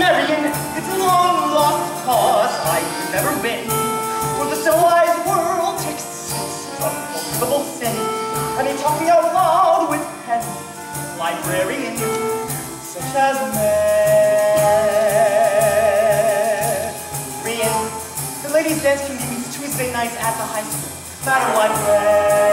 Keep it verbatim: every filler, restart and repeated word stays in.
Marian, it's a long lost cause I've never been. For the civilized world takes sense from forgivable sin, and they talk me out loud with pen. Librarian, such as Marian. The ladies' dance can be Tuesday nights at the high school. Madam Librarian.